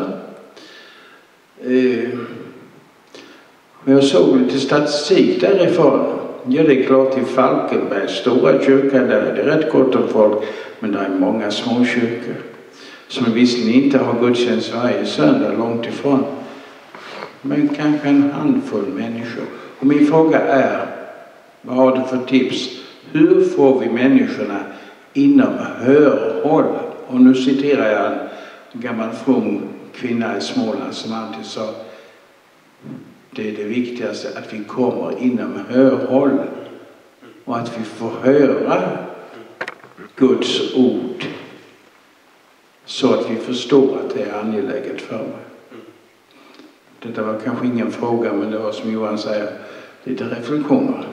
Men jag såg lite statistik därifrån. Ja, det är klart i Falkenbergs stora kyrka där är det rätt gott om folk. Men det är många små kyrkor som visserligen inte har gudstjänst varje söndag, långt ifrån. Men kanske en handfull människor. Och min fråga är, vad har du för tips? Hur får vi människorna inom hörhåll? Och nu citerar jag en gammal from kvinna i Småland som alltid sa, det är det viktigaste att vi kommer inom hörhåll och att vi får höra Guds ord så att vi förstår att det är angeläget för mig. Detta var kanske ingen fråga, men det var som Johan säger, lite reflektioner.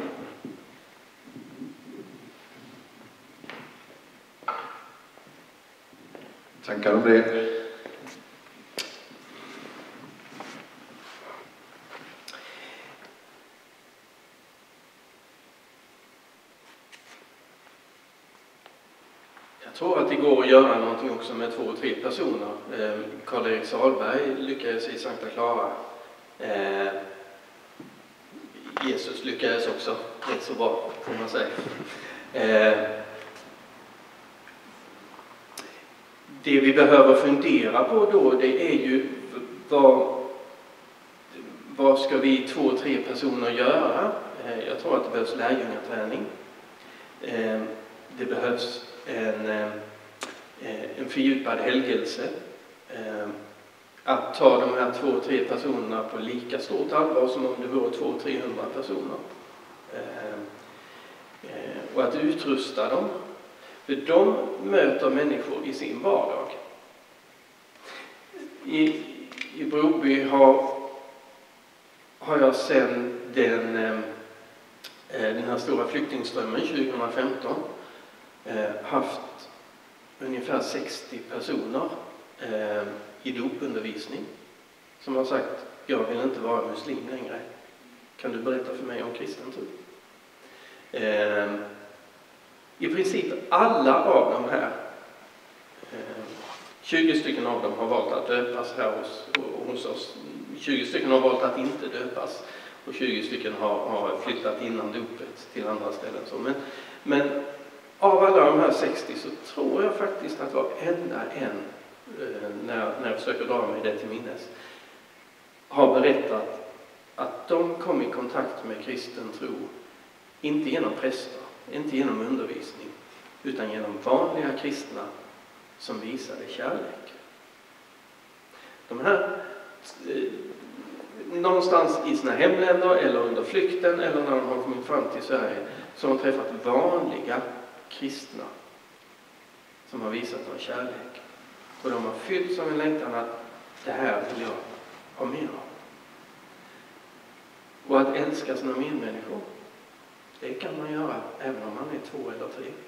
Tankar om det? Jag tror att det går att göra någonting också med 2-3 personer. Karl-Erik Salberg lyckades i Sankta Clara. Jesus lyckades också rätt så bra, får man säga. Det vi behöver fundera på då, det är ju vad ska vi 2-3 personer göra? Jag tror att det behövs lärjungaträning. Det behövs en fördjupad helgelse. Att ta de här 2-3 personerna på lika stort allvar som om det vore 200-300 personer. Och att utrusta dem. För de möter människor i sin vardag. I Broby har jag sedan den här stora flyktingströmmen 2015 haft ungefär 60 personer i dopundervisning som har sagt, jag vill inte vara muslim längre. Kan du berätta för mig om kristen tro? I princip alla av de här 20 stycken av dem har valt att döpas här hos oss. 20 stycken har valt att inte döpas och 20 stycken har flyttat innan dopet till andra ställen. Men av alla de här 60 så tror jag faktiskt att varenda en, när jag försöker dra mig det till minnes, har berättat att de kom i kontakt med kristen tro, inte genom präster, inte genom undervisning, utan genom vanliga kristna som visade kärlek. De här, någonstans i sina hemländer eller under flykten eller när de har kommit fram till Sverige, så har de träffat vanliga kristna som har visat en kärlek. Och de har fyllts av en längtan att det här vill jag ha mer av. Och att älska sina medmänniskor, det kan man göra även om man är 2 eller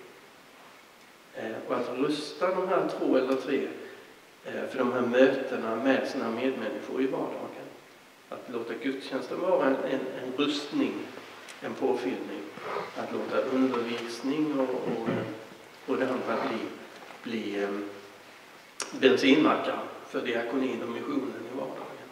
3. Och att rusta de här 2 eller 3 för de här mötena med sina medmänniskor i vardagen. Att låta gudstjänsten vara en rustning en påfyllning. Att låta undervisning och det andra bli bensinmackar för diakonin och missionen i vardagen.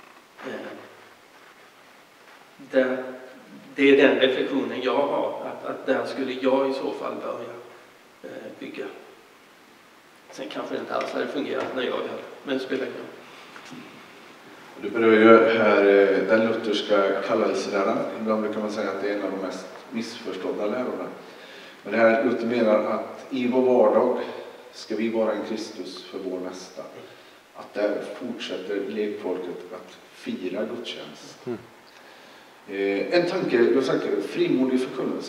Det är den reflektionen jag har, att där skulle jag i så fall börja bygga. Sen kanske det inte alls hade fungerat när jag gör det, men det spelar ingen roll. Du berör ju här den lutherska kallelseläran. Ibland brukar man säga att det är en av de mest missförstådda lärorna. Men det här Luther menar att i vår vardag ska vi vara en Kristus för vår nästa. Att där fortsätter lekfolket att fira gudstjänst. En tanke, du har sagt frimodig förkunnelse.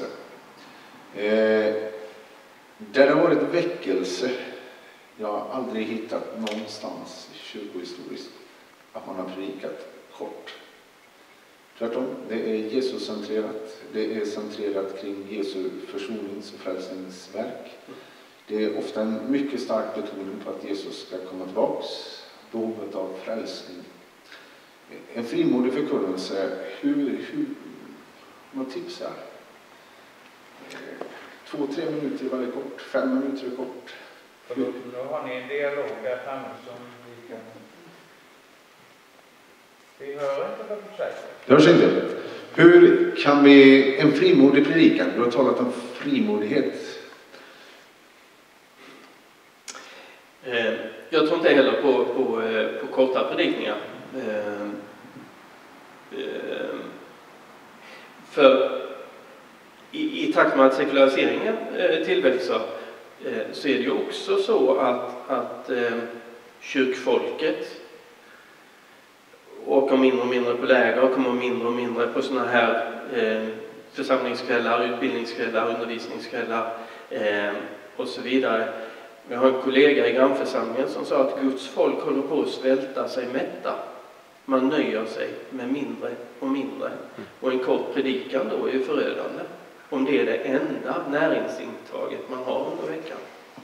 Där det har varit väckelse, jag har aldrig hittat någonstans kyrkohistoriskt att man har predikat kort. Tvärtom, det är Jesus-centrerat. Det är centrerat kring Jesu försonings- och frälsningsverk. Det är ofta en mycket stark betoning på att Jesus ska komma tillbaks. Behovet av frälsning. En frimodig förkunnelse, hur man tipsar. 2-3 minuter är väldigt kort, 5 minuter är kort. Då har ni en dialog där framme som vi kan... Vi hör inte vad du säger. Det hörs inte. Hur kan vi, en frimodig predikan, du har talat om frimodighet. Jag tror inte heller på korta predikningar. För i takt med att sekulariseringen tillväxer så är det ju också så att kyrkfolket åker mindre och mindre på läger och kommer mindre och mindre på såna här församlingskvällar, utbildningskvällar, undervisningskvällar och så vidare. Jag har en kollega i grannförsamlingen som sa att Guds folk håller på att svälta sig mätta. Man nöjer sig med mindre och mindre. Och en kort predikan då är ju förödande. Om det är det enda näringsintaget man har under veckan.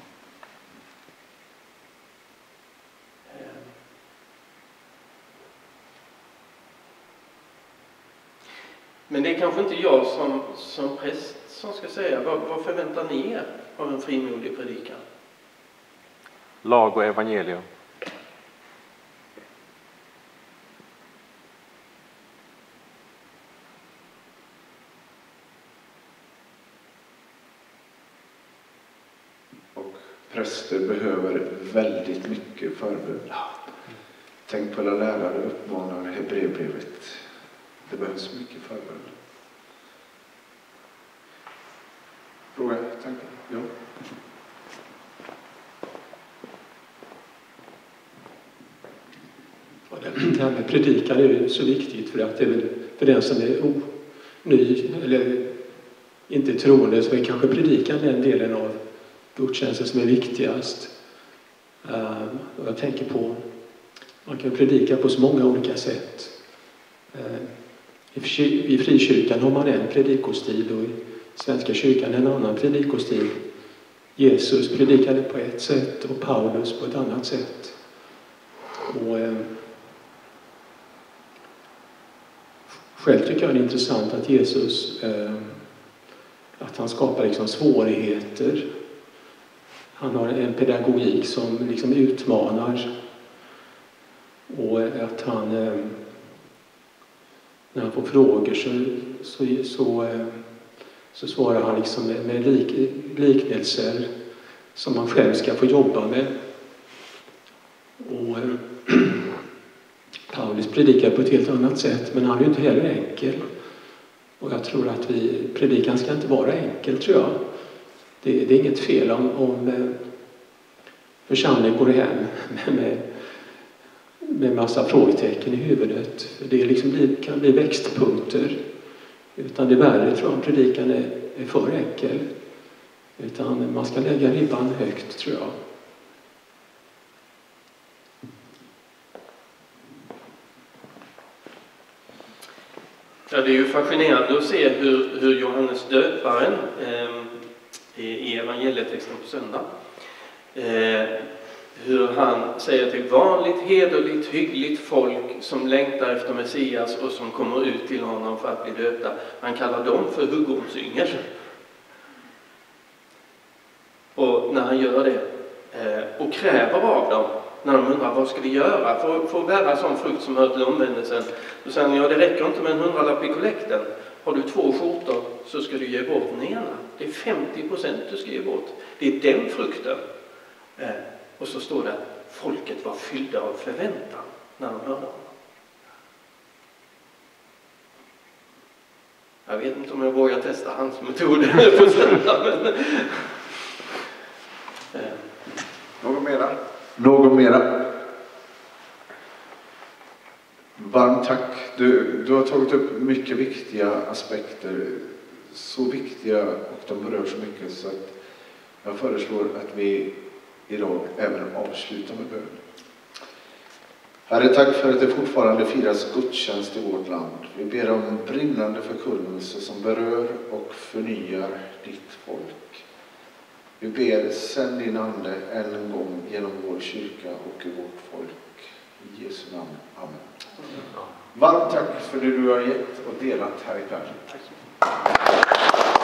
Men det är kanske inte jag som präst som ska säga. Vad förväntar ni er av en frimodig predikan? Lag och evangelium. Och präster behöver väldigt mycket förbön. Tänk på alla lärare uppmanar Hebreerbrevet. Det behövs mycket förbön. Fråga, tankar? Ja. Det här med predikan är ju så viktigt för att det är väl för den som är ny eller inte troende så är kanske predikan den delen av gudstjänsten som är viktigast. Och jag tänker på man kan predika på så många olika sätt. I frikyrkan har man en predikostil och i Svenska kyrkan en annan predikostil. Jesus predikade på ett sätt och Paulus på ett annat sätt. Och själv tycker jag det är intressant att Jesus att han skapar liksom svårigheter. Han har en pedagogik som liksom utmanar. Och att han när han får frågor så svarar han liksom med liknelser som man själv ska få jobba med. Och Paulus predikar på ett helt annat sätt, men han är ju inte heller enkel. Och jag tror att predikan ska inte vara enkel, tror jag. Det är inget fel om församlingen går hem med massa frågetecken i huvudet. För det liksom kan bli växtpunkter. Utan det är värre, tror jag, om predikan är för enkel. Utan man ska lägga ribban högt, tror jag. Ja, det är ju fascinerande att se hur Johannes döparen i evangelietexten på söndag hur han säger till vanligt, hederligt, hyggligt folk som längtar efter Messias och som kommer ut till honom för att bli döpta. Han kallar dem för huggormsyngel. Och när han gör det och kräver av dem, när de undrar vad ska vi göra för att bära sån frukt som hör till omvändelsen, då säger han, ja, det räcker inte med en 100-lapp i kollekten. Har du 2 skjortor så ska du ge bort den ena. Det är 50% du ska ge bort. Det är den frukten. Och så står det att folket var fyllda av förväntan när de hörde honom. Jag vet inte om jag vågar testa hans metod på söndag, men... Någon mera? Någon mera? Varmt tack. Du har tagit upp mycket viktiga aspekter. Så viktiga och de berör så mycket så att jag föreslår att vi idag även avslutar med bön. Herre, tack för att det fortfarande firas gudstjänst i vårt land. Vi ber om brinnande förkunnelse som berör och förnyar ditt folk. Vi ber, sänd din ande än en gång genom vår kyrka och i vårt folk. I Jesu namn. Amen. Varmt tack för det du har gett och delat här ikväll. Tack så mycket.